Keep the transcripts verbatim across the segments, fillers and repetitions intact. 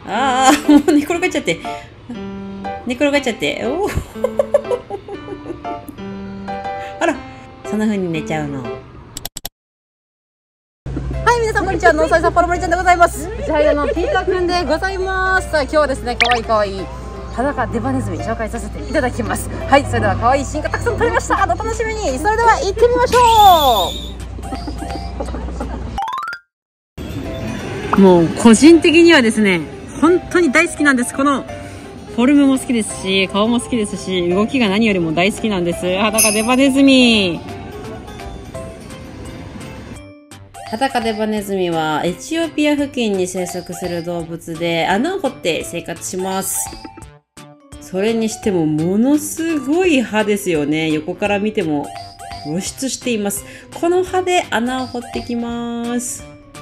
ああ、もう寝転がっちゃって。寝転がっちゃって。おお。あら、そんな風に寝ちゃうの。はい、皆さんこんにちは。ノーサイ札幌森ちゃんでございます。ジャイアンのピーターくんでございます。さあ、今日はですね、かわいいかわいい裸デバネズミ紹介させていただきます。はい、それでは可愛いシーンがたくさん撮れました。お楽しみに。それでは行ってみましょう。もう個人的にはですね、本当に大好きなんです。このフォルムも好きですし、顔も好きですし、動きが何よりも大好きなんです。裸デバネズミ。裸デバネズミはエチオピア付近に生息する動物で、穴を掘って生活します。それにしてもものすごい歯ですよね。横から見ても露出しています。この歯で穴を掘ってきます。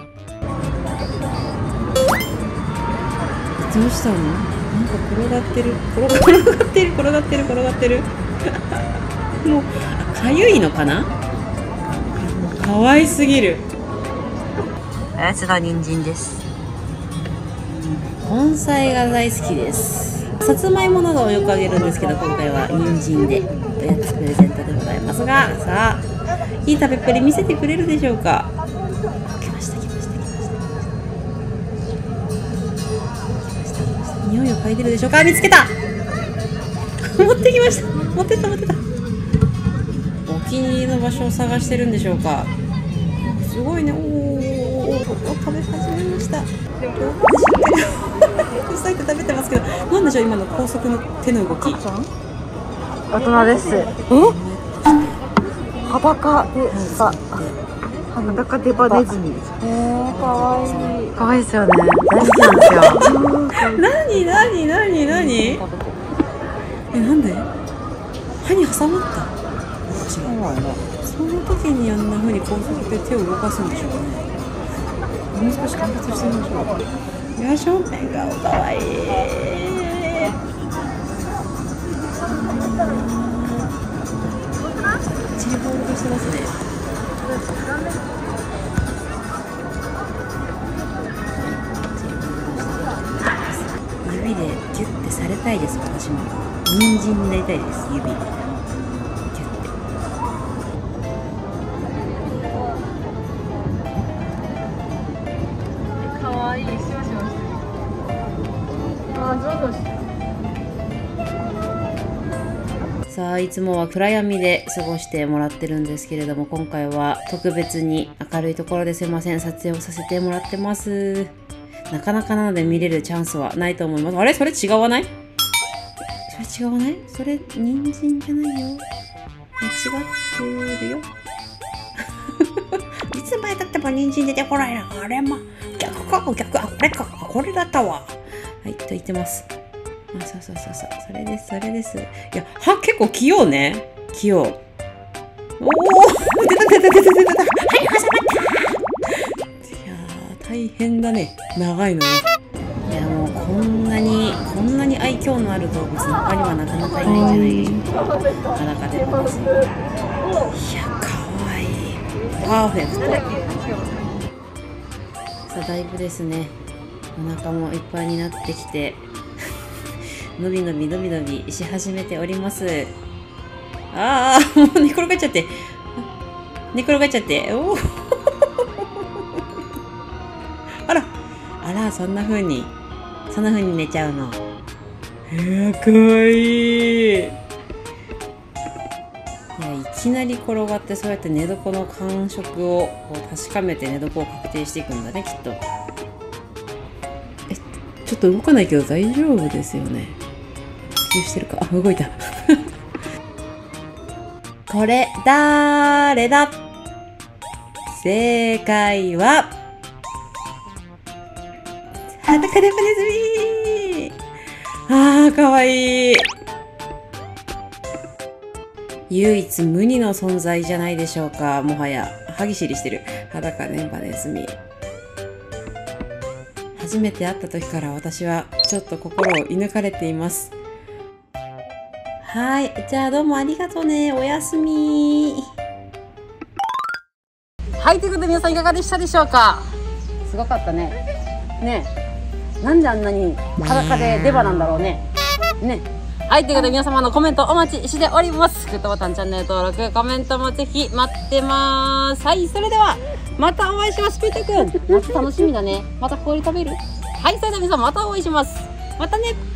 どうしたの？なんか転がってる。転がってる、転がってる、転がってる。もう、かゆいのかな？かわいすぎる。あやつが人参です。根菜が大好きです。さつまいもなどをよくあげるんですけど、今回は人参でおやつプレゼントでございますが、さあ、いい食べっぷり見せてくれるでしょうか。来ました、来ました、来ました。来ました、来ました。匂いを嗅いでるでしょうか。見つけた。持ってきました。持ってった、持ってった。お気に入りの場所を探してるんでしょうか。すごいね。おお、食べ始めました。うさいて食べてますけど、なんでしょう今の高速の手の動き。 大人です。え？裸でさ、裸デバネズミ。えー、かわいい。 かわいいですよね。大好きなんですよ。なになになになに？え、なんで？歯に挟まった？その時にあんな風に高速で手を動かすんでしょうかね。もう少し観察してみましょう。よいしょ。笑顔かわいい。チリボールドしてますね。指でギュッてされたいです。私も人参になりたいです。指でギュッて。 かわいい。しわしわしてる。あ、ゾウゾウしてる。 さあ、いつもは暗闇で過ごしてもらってるんですけれども、今回は特別に明るいところですいません、撮影をさせてもらってます。なかなかなので見れるチャンスはないと思います。あれ？それ違わない？それ違わない？それ人参じゃないよ。違ってるよ。いつまでたっても人参出てこないな。あれま、逆か、逆、あ、これか、これだったわ。はい、と言ってます。あ、そうそうそうそう、それです、それです。いや、歯結構器用ね。器用。おお、出た出た出た出た。はい、挟まった。いやー、大変だね。長いのね。いや、もうこんなに、こんなに愛嬌のある動物、他にはなかなかいないんじゃないでしょうか。裸でもです。いや、かわいい。パーフェクト。さあ、だいぶですね。お腹もいっぱいになってきて。のびのびのびのびし始めております。ああ、もう寝転がっちゃって。寝転がっちゃって。おお。あら、あら、そんな風に、そんな風に寝ちゃうの。へえ、かわいい。いや、いきなり転がってそうやって寝床の感触をこう確かめて寝床を確定していくんだね、きっと。え、ちょっと動かないけど大丈夫ですよね。してるか。あ、動いた。これ、だーれだ？正解は、裸デバネズミ。あー、かわいい。唯一無二の存在じゃないでしょうか。もはや、歯ぎしりしてる。裸デバネズミ。初めて会った時から私はちょっと心を射抜かれています。はい。じゃあどうもありがとうね。おやすみ。はい。ということで皆さんいかがでしたでしょうか。すごかったね。ねえ。 なんであんなに裸でデバなんだろうね。ね。はい、ということで皆様のコメントお待ちしております。グッドボタン、チャンネル登録、コメントもぜひ待ってます。はい、それではまたお会いします。ピーターくん、夏楽しみだね。また氷食べる？はい、それでは皆さんまたお会いします。またね。